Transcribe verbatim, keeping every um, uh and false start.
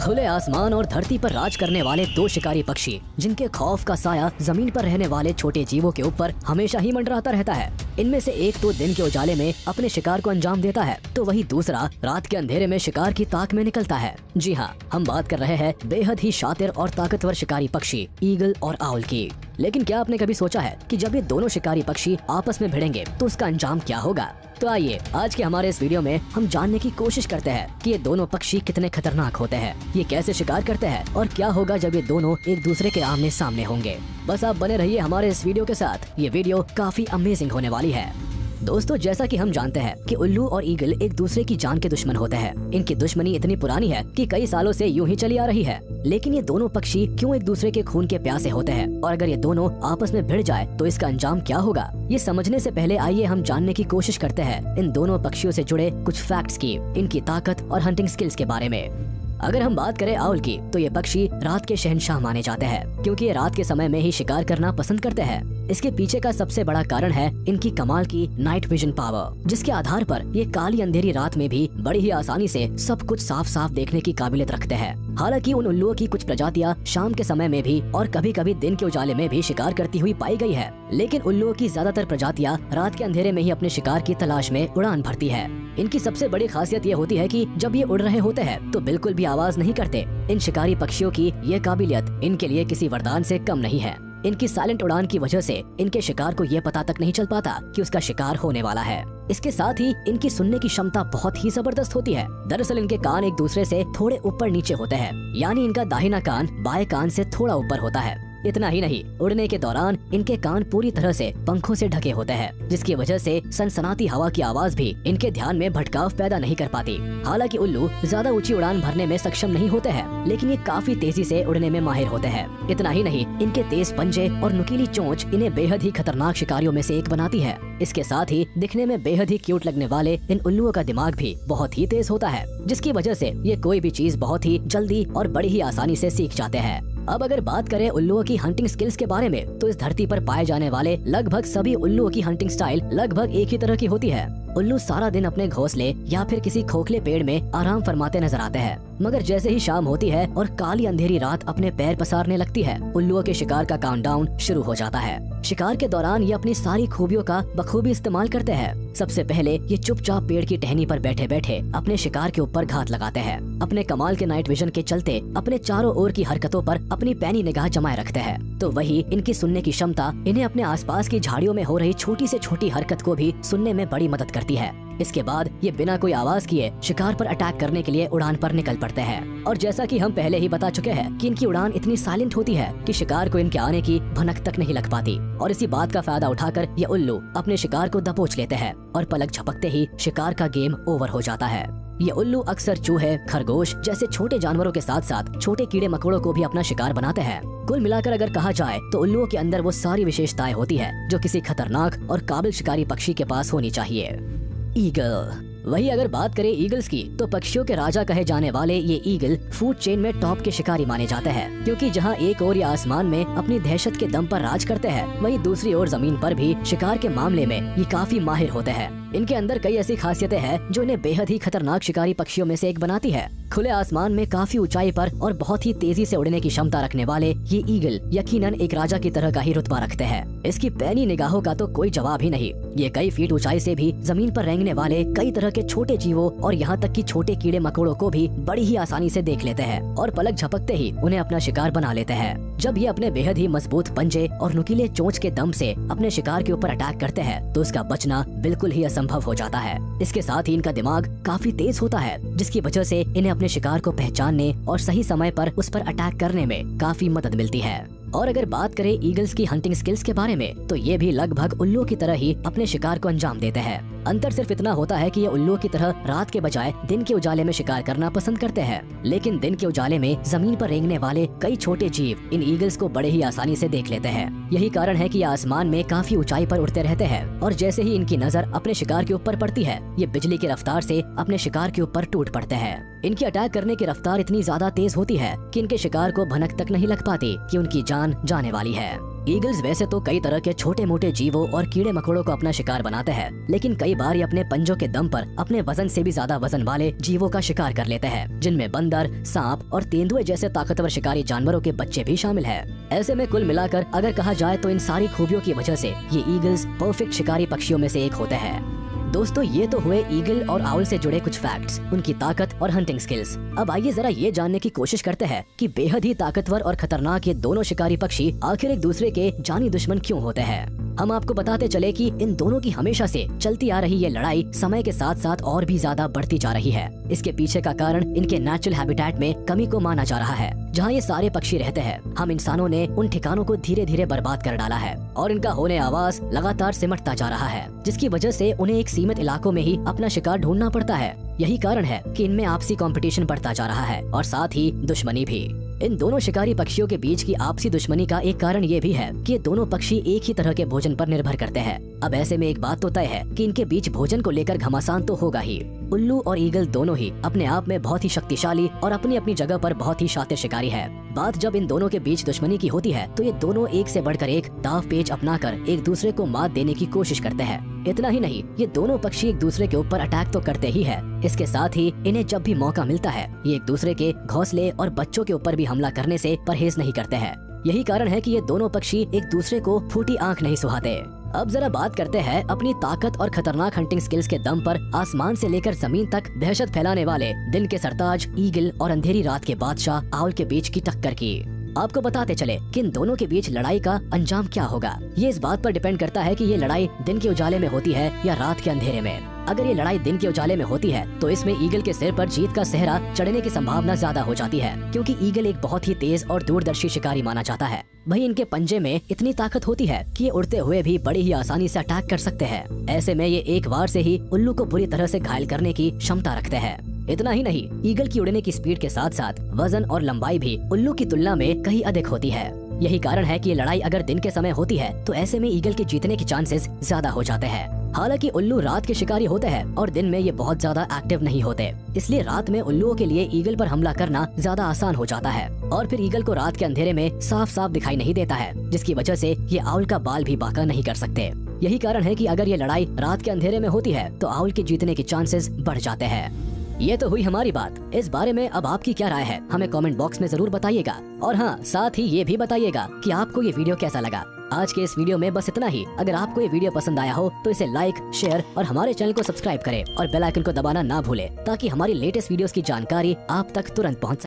खुले आसमान और धरती पर राज करने वाले दो शिकारी पक्षी, जिनके खौफ का साया जमीन पर रहने वाले छोटे जीवों के ऊपर हमेशा ही मंडराता रहता है। इनमें से एक तो दिन के उजाले में अपने शिकार को अंजाम देता है, तो वही दूसरा रात के अंधेरे में शिकार की ताक में निकलता है। जी हाँ, हम बात कर रहे हैं बेहद ही शातिर और ताकतवर शिकारी पक्षी ईगल और आउल की। लेकिन क्या आपने कभी सोचा है कि जब ये दोनों शिकारी पक्षी आपस में भिड़ेंगे तो उसका अंजाम क्या होगा? तो आइए आज के हमारे इस वीडियो में हम जानने की कोशिश करते हैं कि ये दोनों पक्षी कितने खतरनाक होते हैं, ये कैसे शिकार करते हैं और क्या होगा जब ये दोनों एक दूसरे के आमने सामने होंगे। बस आप बने रहिए हमारे इस वीडियो के साथ, ये वीडियो काफी अमेजिंग होने वाली है। दोस्तों, जैसा कि हम जानते हैं कि उल्लू और ईगल एक दूसरे की जान के दुश्मन होते हैं। इनकी दुश्मनी इतनी पुरानी है कि कई सालों से यूं ही चली आ रही है। लेकिन ये दोनों पक्षी क्यों एक दूसरे के खून के प्यासे होते हैं और अगर ये दोनों आपस में भिड़ जाए तो इसका अंजाम क्या होगा? ये समझने से पहले आइए हम जानने की कोशिश करते हैं इन दोनों पक्षियों से जुड़े कुछ फैक्ट्स की, इनकी ताकत और हंटिंग स्किल्स के बारे में। अगर हम बात करें आउल की, तो ये पक्षी रात के शहंशाह माने जाते हैं क्योंकि ये रात के समय में ही शिकार करना पसंद करते हैं। इसके पीछे का सबसे बड़ा कारण है इनकी कमाल की नाइट विजन पावर, जिसके आधार पर ये काली अंधेरी रात में भी बड़ी ही आसानी से सब कुछ साफ साफ देखने की काबिलियत रखते हैं। हालांकि उन उल्लुओं की कुछ प्रजातियां शाम के समय में भी और कभी कभी दिन के उजाले में भी शिकार करती हुई पाई गई है, लेकिन उल्लुओं की ज्यादातर प्रजातियां रात के अंधेरे में ही अपने शिकार की तलाश में उड़ान भरती है। इनकी सबसे बड़ी खासियत ये होती है कि जब ये उड़ रहे होते हैं तो बिल्कुल भी आवाज नहीं करते। इन शिकारी पक्षियों की ये काबिलियत इनके लिए किसी वरदान से कम नहीं है। इनकी साइलेंट उड़ान की वजह से इनके शिकार को ये पता तक नहीं चल पाता कि उसका शिकार होने वाला है। इसके साथ ही इनकी सुनने की क्षमता बहुत ही जबरदस्त होती है। दरअसल इनके कान एक दूसरे से थोड़े ऊपर नीचे होते हैं, यानी इनका दाहिना कान बाएं कान से थोड़ा ऊपर होता है। इतना ही नहीं, उड़ने के दौरान इनके कान पूरी तरह से पंखों से ढके होते हैं, जिसकी वजह से सनसनाती हवा की आवाज भी इनके ध्यान में भटकाव पैदा नहीं कर पाती। हालांकि उल्लू ज्यादा ऊंची उड़ान भरने में सक्षम नहीं होते हैं, लेकिन ये काफी तेजी से उड़ने में माहिर होते हैं। इतना ही नहीं, इनके तेज पंजे और नुकीली चोंच इन्हें बेहद ही खतरनाक शिकारियों में से एक बनाती है। इसके साथ ही दिखने में बेहद ही क्यूट लगने वाले इन उल्लुओं का दिमाग भी बहुत ही तेज होता है, जिसकी वजह से ये कोई भी चीज बहुत ही जल्दी और बड़ी ही आसानी से सीख जाते हैं। अब अगर बात करें उल्लुओं की हंटिंग स्किल्स के बारे में, तो इस धरती पर पाए जाने वाले लगभग सभी उल्लुओं की हंटिंग स्टाइल लगभग एक ही तरह की होती है। उल्लू सारा दिन अपने घोंसले या फिर किसी खोखले पेड़ में आराम फरमाते नजर आते हैं, मगर जैसे ही शाम होती है और काली अंधेरी रात अपने पैर पसारने लगती है, उल्लुओं के शिकार का काउंटडाउन शुरू हो जाता है। शिकार के दौरान ये अपनी सारी खूबियों का बखूबी इस्तेमाल करते हैं। सबसे पहले ये चुपचाप पेड़ की टहनी पर बैठे बैठे अपने शिकार के ऊपर घात लगाते हैं। अपने कमाल के नाइट विजन के चलते अपने चारों ओर की हरकतों पर अपनी पैनी निगाह जमाए रखते हैं। तो वही इनकी सुनने की क्षमता इन्हें अपने आसपास की झाड़ियों में हो रही छोटी से छोटी हरकत को भी सुनने में बड़ी मदद करती है। इसके बाद ये बिना कोई आवाज किए शिकार पर अटैक करने के लिए उड़ान पर निकल पड़ते हैं। और जैसा कि हम पहले ही बता चुके हैं कि इनकी उड़ान इतनी साइलेंट होती है कि शिकार को इनके आने की भनक तक नहीं लग पाती। और इसी बात का फायदा उठाकर ये उल्लू अपने शिकार को दबोच लेते हैं और पलक झपकते ही शिकार का गेम ओवर हो जाता है। ये उल्लू अक्सर चूहे, खरगोश जैसे छोटे जानवरों के साथ साथ छोटे कीड़े मकोड़ों को भी अपना शिकार बनाते हैं। कुल मिलाकर अगर कहा जाए तो उल्लुओं के अंदर वो सारी विशेषताएं होती है जो किसी खतरनाक और काबिल शिकारी पक्षी के पास होनी चाहिए। ईगल। वही अगर बात करें ईगल्स की, तो पक्षियों के राजा कहे जाने वाले ये ईगल फूड चेन में टॉप के शिकारी माने जाते हैं, क्योंकि जहां एक ओर ये आसमान में अपनी दहशत के दम पर राज करते हैं, वहीं दूसरी ओर जमीन पर भी शिकार के मामले में ये काफी माहिर होते हैं। इनके अंदर कई ऐसी खासियतें हैं जो इन्हें बेहद ही खतरनाक शिकारी पक्षियों में से एक बनाती है। खुले आसमान में काफी ऊंचाई पर और बहुत ही तेजी से उड़ने की क्षमता रखने वाले ये ईगल यकीनन एक राजा की तरह का ही रुतबा रखते हैं। इसकी पैनी निगाहों का तो कोई जवाब ही नहीं। ये कई फीट ऊंचाई से भी जमीन पर रेंगने वाले कई तरह के छोटे जीवों और यहाँ तक कि छोटे कीड़े मकोड़ों को भी बड़ी ही आसानी से देख लेते हैं और पलक झपकते ही उन्हें अपना शिकार बना लेते हैं। जब ये अपने बेहद ही मजबूत पंजे और नुकीले चोंच के दम से अपने शिकार के ऊपर अटैक करते हैं, तो उसका बचना बिल्कुल ही असंभव हो जाता है। इसके साथ ही इनका दिमाग काफी तेज होता है, जिसकी वजह से इन्हें अपने शिकार को पहचानने और सही समय पर उस पर अटैक करने में काफी मदद मिलती है। और अगर बात करें ईगल्स की हंटिंग स्किल्स के बारे में, तो ये भी लगभग उल्लुओं की तरह ही अपने शिकार को अंजाम देते हैं। अंतर सिर्फ इतना होता है कि ये उल्लुओं की तरह रात के बजाय दिन के उजाले में शिकार करना पसंद करते हैं, लेकिन दिन के उजाले में जमीन पर रेंगने वाले कई छोटे जीव इन ईगल्स को बड़े ही आसानी से देख लेते हैं। यही कारण है कि ये आसमान में काफी ऊंचाई पर उड़ते रहते हैं और जैसे ही इनकी नजर अपने शिकार के ऊपर पड़ती है, ये बिजली की रफ्तार से अपने शिकार के ऊपर टूट पड़ते हैं। इनकी अटैक करने की रफ्तार इतनी ज्यादा तेज होती है कि इनके शिकार को भनक तक नहीं लग पाती कि उनकी जान जान जाने वाली है। ईगल्स वैसे तो कई तरह के छोटे मोटे जीवों और कीड़े मकोड़ों को अपना शिकार बनाते हैं, लेकिन कई बार ये अपने पंजों के दम पर अपने वजन से भी ज्यादा वजन वाले जीवों का शिकार कर लेते हैं, जिनमें बंदर, सांप और तेंदुए जैसे ताकतवर शिकारी जानवरों के बच्चे भी शामिल है। ऐसे में कुल मिलाकर अगर कहा जाए तो इन सारी खूबियों की वजह से ये ईगल्स परफेक्ट शिकारी पक्षियों में से एक होते हैं। दोस्तों, ये तो हुए ईगल और आउल से जुड़े कुछ फैक्ट्स, उनकी ताकत और हंटिंग स्किल्स। अब आइए जरा ये जानने की कोशिश करते हैं कि बेहद ही ताकतवर और खतरनाक ये दोनों शिकारी पक्षी आखिर एक दूसरे के जानी दुश्मन क्यों होते हैं। हम आपको बताते चले कि इन दोनों की हमेशा से चलती आ रही ये लड़ाई समय के साथ साथ और भी ज्यादा बढ़ती जा रही है। इसके पीछे का कारण इनके नेचुरल हैबिटेट में कमी को माना जा रहा है, जहाँ ये सारे पक्षी रहते हैं। हम इंसानों ने उन ठिकानों को धीरे धीरे बर्बाद कर डाला है और इनका होने आवाज लगातार सिमटता जा रहा है, जिसकी वजह से उन्हें एक सीमित इलाकों में ही अपना शिकार ढूंढना पड़ता है। यही कारण है कि इनमें आपसी कंपटीशन बढ़ता जा रहा है और साथ ही दुश्मनी भी। इन दोनों शिकारी पक्षियों के बीच की आपसी दुश्मनी का एक कारण ये भी है कि ये दोनों पक्षी एक ही तरह के भोजन पर निर्भर करते हैं। अब ऐसे में एक बात तो तय है कि इनके बीच भोजन को लेकर घमासान तो होगा ही। उल्लू और ईगल दोनों ही अपने आप में बहुत ही शक्तिशाली और अपनी अपनी जगह पर बहुत ही शातिर शिकारी है। बात जब इन दोनों के बीच दुश्मनी की होती है तो ये दोनों एक से बढ़कर एक दाव पेच अपनाकर एक दूसरे को मात देने की कोशिश करते हैं। इतना ही नहीं, ये दोनों पक्षी एक दूसरे के ऊपर अटैक तो करते ही है, इसके साथ ही इन्हें जब भी मौका मिलता है ये एक दूसरे के घोंसले और बच्चों के ऊपर भी हमला करने से परहेज नहीं करते हैं। यही कारण है कि ये दोनों पक्षी एक दूसरे को फूटी आंख नहीं सुहाते। अब जरा बात करते हैं अपनी ताकत और खतरनाक हंटिंग स्किल्स के दम पर आसमान से लेकर जमीन तक दहशत फैलाने वाले दिन के सरताज ईगल और अंधेरी रात के बादशाह आउल के बीच की टक्कर की। आपको बताते चले कि इन दोनों के बीच लड़ाई का अंजाम क्या होगा। ये इस बात पर डिपेंड करता है कि ये लड़ाई दिन के उजाले में होती है या रात के अंधेरे में। अगर ये लड़ाई दिन के उजाले में होती है तो इसमें ईगल के सिर पर जीत का सेहरा चढ़ने की संभावना ज्यादा हो जाती है, क्योंकि ईगल एक बहुत ही तेज और दूरदर्शी शिकारी माना जाता है। वहीं इनके पंजे में इतनी ताकत होती है कि ये उड़ते हुए भी बड़ी ही आसानी से अटैक कर सकते हैं। ऐसे में ये एक बार से ही उल्लू को बुरी तरह से घायल करने की क्षमता रखते हैं। इतना ही नहीं, ईगल की उड़ने की स्पीड के साथ साथ वजन और लंबाई भी उल्लू की तुलना में कहीं अधिक होती है। यही कारण है कि ये लड़ाई अगर दिन के समय होती है तो ऐसे में ईगल के जीतने के चांसेस ज्यादा हो जाते हैं। हालांकि उल्लू रात के शिकारी होते हैं और दिन में ये बहुत ज्यादा एक्टिव नहीं होते, इसलिए रात में उल्लुओं के लिए ईगल पर हमला करना ज्यादा आसान हो जाता है। और फिर ईगल को रात के अंधेरे में साफ साफ दिखाई नहीं देता है, जिसकी वजह से ये आउल का बाल भी बांका नहीं कर सकते। यही कारण है कि अगर ये लड़ाई रात के अंधेरे में होती है तो आउल के जीतने के चांसेस बढ़ जाते हैं। ये तो हुई हमारी बात। इस बारे में अब आपकी क्या राय है, हमें कमेंट बॉक्स में जरूर बताइएगा। और हाँ, साथ ही ये भी बताइएगा कि आपको ये वीडियो कैसा लगा। आज के इस वीडियो में बस इतना ही। अगर आपको ये वीडियो पसंद आया हो तो इसे लाइक, शेयर और हमारे चैनल को सब्सक्राइब करें और बेल आइकन को दबाना ना भूलें, ताकि हमारी लेटेस्ट वीडियोस की जानकारी आप तक तुरंत पहुंच सके।